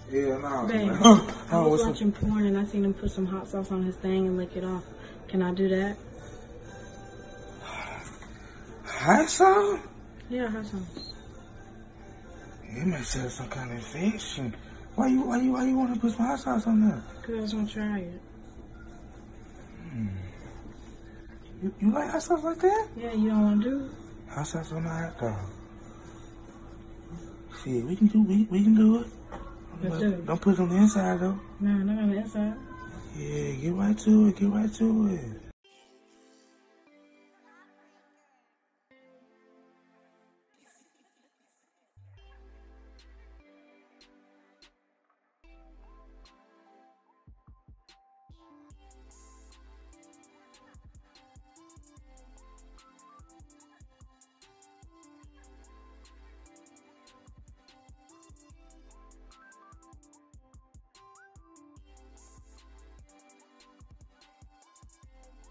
Yeah, no. Babe, I was watching porn and I seen him put some hot sauce on his thing and lick it off. Can I do that? Hot sauce? Yeah, hot sauce. It may have some kind of infection. Why you want to put some hot sauce on there? Because I just want to try it. You like hot sauce like that? Yeah, you don't want to do it? Hot sauce on the hot dog. See, we can do it. Let's do it. Don't put it on the inside though. No, not on the inside. Yeah, get right to it.